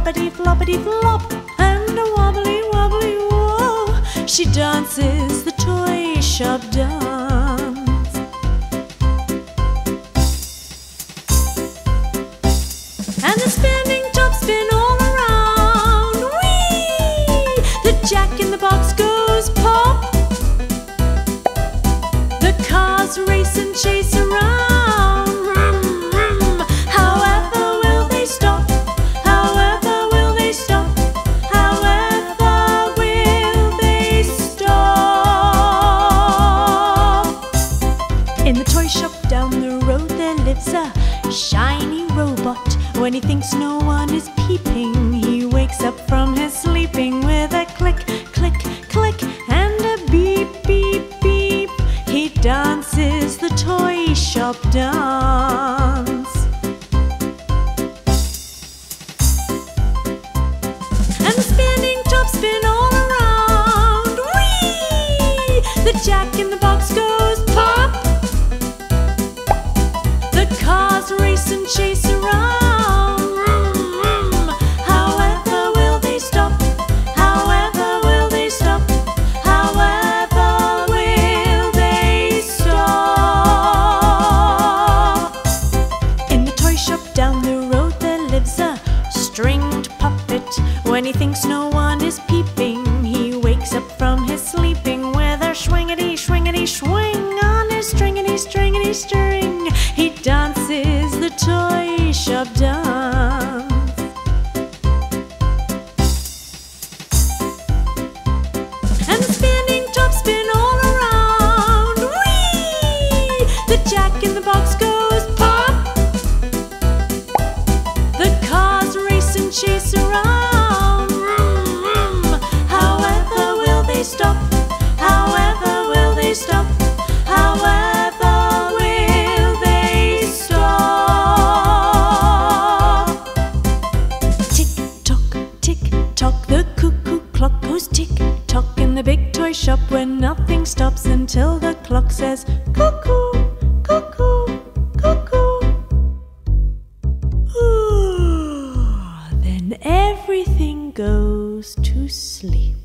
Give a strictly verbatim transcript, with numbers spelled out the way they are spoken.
floppity floppity flop, and a wobbly wobbly whoa. She dances the toy shop dance. And the spinning tops spin all around. Whee! The jack in the box goes pop. The cars race and chase around. Vroom, vroom. However will they stop? However will they stop? However will they stop? In the toy shop down the road there lives a shiny robot. When he thinks no one is peeping, he wakes up from his sleeping with a click, click, click, and a beep, beep, beep. He dances the toy shop dance. And the spinning tops spin all around. Whee! The jack in the box goes pop. The cars race and chase around. Stringed puppet. When he thinks no one is peeping, he wakes up from his sleeping with a swingity, swingity, swing on his stringity, stringity, string. He dances the toy shop dance. And the spinning tops spin all around. Whee! The jack in the box goes pop. The cars race and chase around. Vroom, vroom. However will they stop? However will they stop? However will they stop? Tick tock, tick tock, the cuckoo clock goes tick tock in the big toy shop where nothing stops until the clock says cuckoo, cuckoo, cuckoo. Then everything goes to sleep.